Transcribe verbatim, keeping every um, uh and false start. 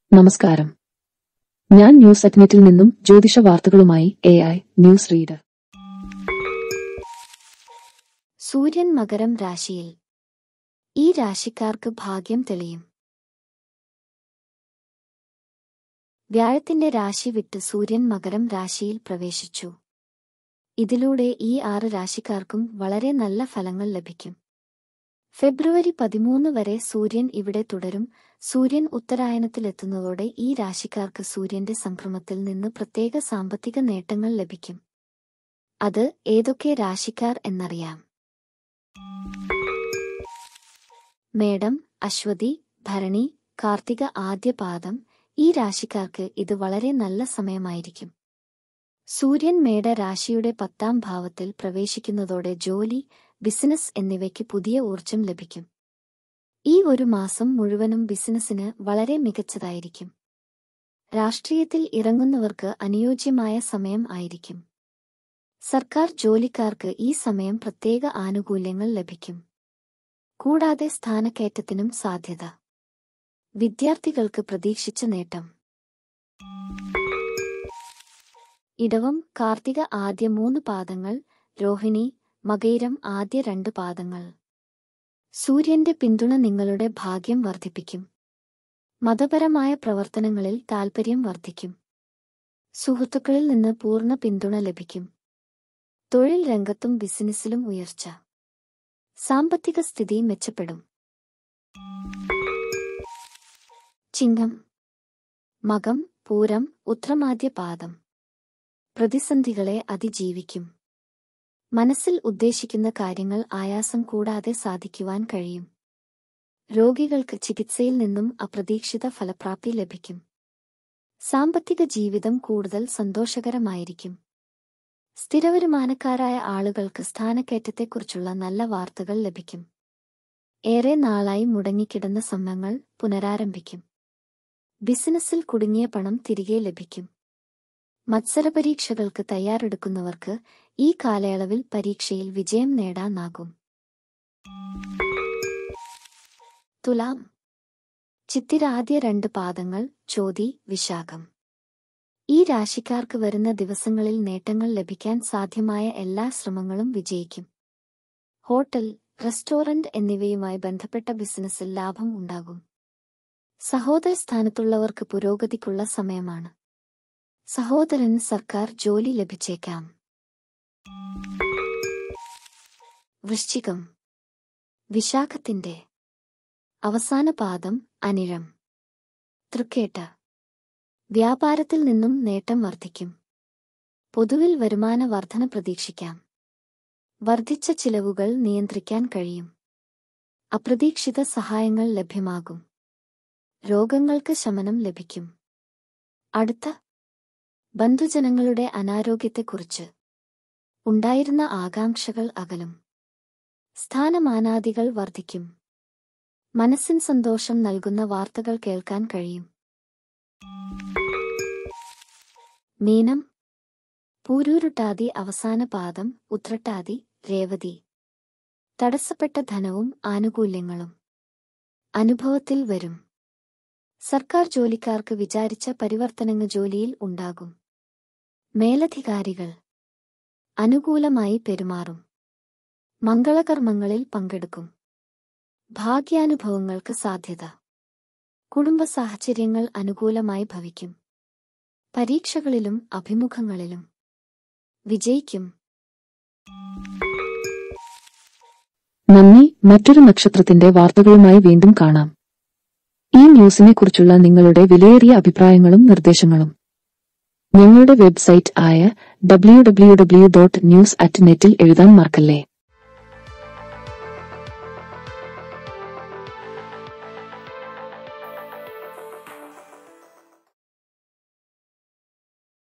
നമസ്കാരം. ഞാൻ news at നെറ്റിൽ നിന്നും ജ്യോതിഷ വാർത്തകളുമായി എ ഐ ന്യൂസ് റീഡർ. സൂര്യൻ മകരം രാശിയിൽ. ഈ രാശിക്കാർക്ക് ഭാഗ്യം തെളിയും. വ്യാഴത്തിന്റെ രാശി വിട്ട് സൂര്യൻ മകരം രാശിയിൽ പ്രവേശിച്ചു. ഇതിലൂടെ ഈ ആറ് രാശിക്കാർക്കും വളരെ നല്ല ഫലങ്ങൾ ലഭിക്കും. ഫെബ്രുവരി പതിമൂന്ന് വരെ സൂര്യൻ ഇവിടെ തുടരും. സൂര്യൻ ഉത്തരായനത്തിലെത്തുന്നതോടെ ഈ രാശിക്കാർക്ക് സൂര്യന്റെ സംക്രമത്തിൽ നിന്ന് പ്രത്യേക സാമ്പത്തിക നേട്ടങ്ങൾ ലഭിക്കും. അത് ഏതൊക്കെ രാശിക്കാർ എന്നറിയാം. മേടം, അശ്വതി, ഭരണി, കാർത്തിക ആദ്യ പാദം. ഈ രാശിക്കാർക്ക് ഇത് വളരെ നല്ല സമയമായിരിക്കും. സൂര്യൻ മേട രാശിയുടെ പത്താം ഭാവത്തിൽ പ്രവേശിക്കുന്നതോടെ ജോലി, ബിസിനസ് എന്നിവയ്ക്ക് പുതിയ ഊർജം ലഭിക്കും. ഈ ഒരു മാസം മുഴുവനും ബിസിനസിന് വളരെ മികച്ചതായിരിക്കും. രാഷ്ട്രീയത്തിൽ ഇറങ്ങുന്നവർക്ക് അനുയോജ്യമായ സമയം ആയിരിക്കും. സർക്കാർ ജോലിക്കാർക്ക് ഈ സമയം പ്രത്യേക ആനുകൂല്യങ്ങൾ ലഭിക്കും. കൂടാതെ സ്ഥാനക്കയറ്റത്തിനും സാധ്യത. വിദ്യാർത്ഥികൾക്ക് പ്രതീക്ഷിച്ച നേട്ടം. ഇടവം, കാർത്തിക ആദ്യ മൂന്ന് പാദങ്ങൾ, രോഹിണി, മകയിരം ആദ്യ രണ്ട് പാദങ്ങൾ. സൂര്യന്റെ പിന്തുണ നിങ്ങളുടെ ഭാഗ്യം വർദ്ധിപ്പിക്കും. മതപരമായ പ്രവർത്തനങ്ങളിൽ താൽപര്യം വർദ്ധിക്കും. സുഹൃത്തുക്കളിൽ നിന്ന് പൂർണ്ണ പിന്തുണ ലഭിക്കും. തൊഴിൽ രംഗത്തും ബിസിനസ്സിലും ഉയർച്ച. സാമ്പത്തിക സ്ഥിതി മെച്ചപ്പെടും. ചിങ്ങം, മകം, പൂരം, ഉത്രമാദ്യ പാദം. പ്രതിസന്ധികളെ അതിജീവിക്കും. മനസ്സിൽ ഉദ്ദേശിക്കുന്ന കാര്യങ്ങൾ ആയാസം കൂടാതെ സാധിക്കുവാൻ കഴിയും. രോഗികൾക്ക് ചികിത്സയിൽ നിന്നും അപ്രതീക്ഷിത ഫലപ്രാപ്തി ലഭിക്കും. സാമ്പത്തിക ജീവിതം കൂടുതൽ സന്തോഷകരമായിരിക്കും. സ്ഥിരവരുമാനക്കാരായ ആളുകൾക്ക് സ്ഥാനക്കയറ്റത്തെക്കുറിച്ചുള്ള നല്ല വാർത്തകൾ ലഭിക്കും. ഏറെ നാളായി മുടങ്ങിക്കിടന്ന ശ്രമങ്ങൾ പുനരാരംഭിക്കും. ബിസിനസ്സിൽ കുടുങ്ങിയ പണം തിരികെ ലഭിക്കും. മത്സരപരീക്ഷകൾക്ക് തയ്യാറെടുക്കുന്നവർക്ക് ഈ കാലയളവിൽ പരീക്ഷയിൽ വിജയം നേടാനാകും. തുലാം, ചിത്തിര ആദ്യ രണ്ട് പാദങ്ങൾ, ചോതി, വിശാഖം. ഈ രാശിക്കാർക്ക് വരുന്ന ദിവസങ്ങളിൽ നേട്ടങ്ങൾ ലഭിക്കാൻ സാധ്യമായ എല്ലാ ശ്രമങ്ങളും വിജയിക്കും. ഹോട്ടൽ, റെസ്റ്റോറന്റ് എന്നിവയുമായി ബന്ധപ്പെട്ട ബിസിനസ്സിൽ ലാഭം ഉണ്ടാകും. സഹോദര സ്ഥാനത്തുള്ളവർക്ക് പുരോഗതിക്കുള്ള സമയമാണ്. സഹോദരന് സർക്കാർ ജോലി ലഭിച്ചേക്കാം. വൃശ്ചികം, വിശാഖത്തിന്റെ അവസാന പാദം, അനിഴം, തൃക്കേട്ട. വ്യാപാരത്തിൽ നിന്നും നേട്ടം വർദ്ധിക്കും. പൊതുവിൽ വരുമാന വർധന പ്രതീക്ഷിക്കാം. വർദ്ധിച്ച ചിലവുകൾ നിയന്ത്രിക്കാൻ കഴിയും. അപ്രതീക്ഷിത സഹായങ്ങൾ ലഭ്യമാകും. രോഗങ്ങൾക്ക് ശമനം ലഭിക്കും. അടുത്ത ബന്ധുജനങ്ങളുടെ അനാരോഗ്യത്തെക്കുറിച്ച് ഉണ്ടായിരുന്ന ആകാംക്ഷകൾ അകലും. സ്ഥാനമാനാദികൾ വർദ്ധിക്കും. മനസ്സിന് സന്തോഷം നൽകുന്ന വാർത്തകൾ കേൾക്കാൻ കഴിയും. മീനം, പൂരൂരുട്ടാതി അവസാന പാദം, ഉത്രട്ടാതി, രേവതി. തടസ്സപ്പെട്ട ധനവും ആനുകൂല്യങ്ങളും അനുഭവത്തിൽ വരും. സർക്കാർ ജോലിക്കാർക്ക് വിചാരിച്ച പരിവർത്തനങ്ങൾ ജോലിയിൽ ഉണ്ടാകും. മേലധികാരികൾ അനുകൂലമായി പെരുമാറും. മംഗളകർമ്മങ്ങളിൽ പങ്കെടുക്കും. ഭാഗ്യാനുഭവങ്ങൾക്ക് സാധ്യത. കുടുംബ സാഹചര്യങ്ങൾ അനുകൂലമായി ഭവിക്കും. പരീക്ഷകളിലും അഭിമുഖങ്ങളിലും വിജയിക്കും. നന്ദി. മറ്റൊരു നക്ഷത്രത്തിന്റെ വാർത്തകളുമായി വീണ്ടും കാണാം. ഈ ന്യൂസിനെ കുറിച്ചുള്ള നിങ്ങളുടെ വിലയേറിയ അഭിപ്രായങ്ങളും നിർദ്ദേശങ്ങളും ഞങ്ങളുടെ വെബ്സൈറ്റ് ആയ W W W dot news at നെറ്റിൽ എഴുതാൻ മറക്കല്ലേ.